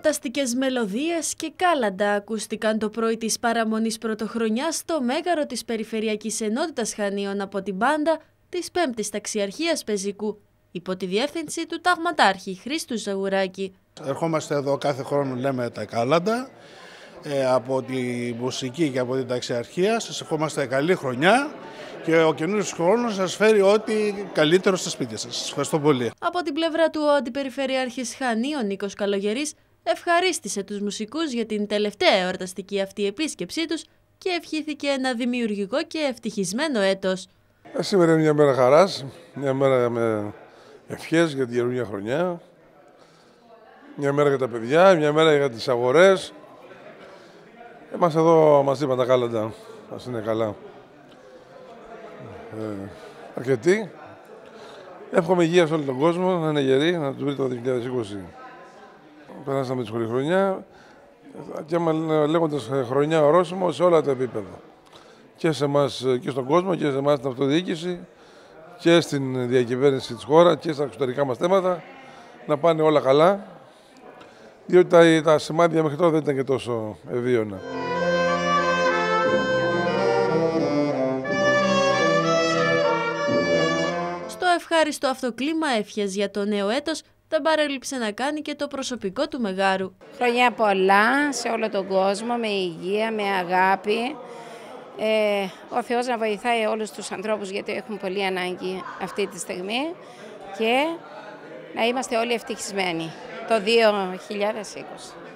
Εορταστικές μελωδίες και κάλαντα ακούστηκαν το πρωί της παραμονής πρωτοχρονιάς στο μέγαρο της Περιφερειακής Ενότητας Χανίων από την μπάντα της 5ης Ταξιαρχίας Πεζικού, υπό τη διεύθυνση του ταγματάρχη Χρήστου Ζαγουράκη. Ερχόμαστε εδώ κάθε χρόνο, λέμε τα κάλαντα, από τη μουσική και από την ταξιαρχία. Σας ευχόμαστε καλή χρονιά και ο καινούριος χρόνος σας φέρει ό,τι καλύτερο στα σπίτια σας. Σας ευχαριστώ πολύ. Από την πλευρά του, ο Αντιπεριφερειάρχης Χανίων Νίκος Καλογερής ευχαρίστησε τους μουσικούς για την τελευταία εορταστική αυτή επίσκεψή τους και ευχήθηκε ένα δημιουργικό και ευτυχισμένο έτος. Σήμερα είναι μια μέρα χαράς, μια μέρα με ευχές για την καινούργια χρονιά, μια μέρα για τα παιδιά, μια μέρα για τις αγορές. Είμαστε εδώ, μας είπαν τα κάλαντα, μας είναι καλά. Αρκετοί. Εύχομαι υγεία σε όλο τον κόσμο, να είναι γεροί, να τους βρει το 2020. Περάσαμε τη σχολή χρονιά και λέγοντας χρονιά ορόσημο σε όλα τα επίπεδα. Και σε εμάς και στον κόσμο και σε εμάς στην αυτοδιοίκηση και στην διακυβέρνηση της χώρας και στα εξωτερικά μας θέματα, να πάνε όλα καλά, διότι τα σημάδια μέχρι τώρα δεν ήταν και τόσο ευίωνα. Στο ευχάριστο αυτό κλίμα ευχές για το νέο έτος δεν παρέλειψε να κάνει και το προσωπικό του μεγάρου. Χρονιά πολλά σε όλο τον κόσμο, με υγεία, με αγάπη. Ο Θεός να βοηθάει όλους τους ανθρώπους, γιατί έχουν πολύ ανάγκη αυτή τη στιγμή, και να είμαστε όλοι ευτυχισμένοι το 2020.